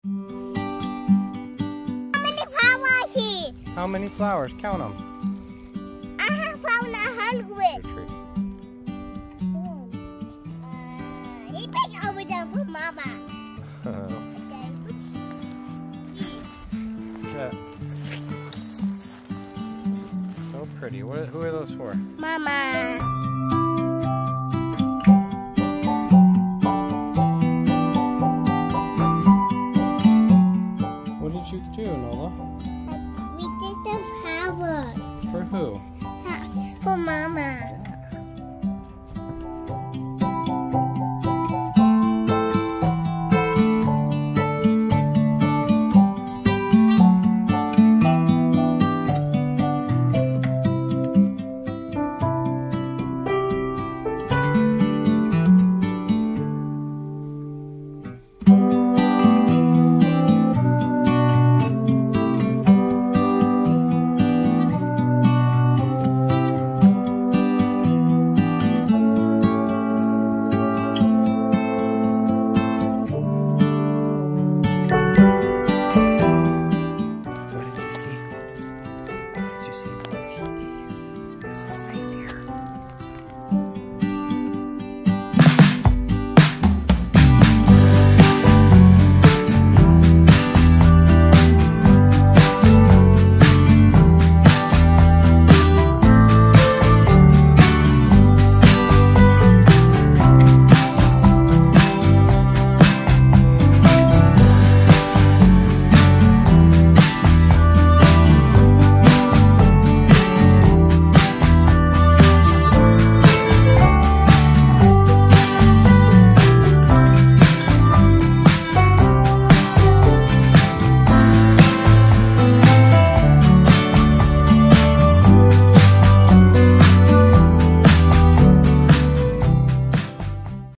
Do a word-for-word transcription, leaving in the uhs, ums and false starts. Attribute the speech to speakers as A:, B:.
A: How many flowers here?
B: How many flowers? Count them.
A: I have found a hundred.
B: Tree.
A: Uh, he picked over there for Mama.
B: Yeah. So pretty. What, who are those for?
A: Mama.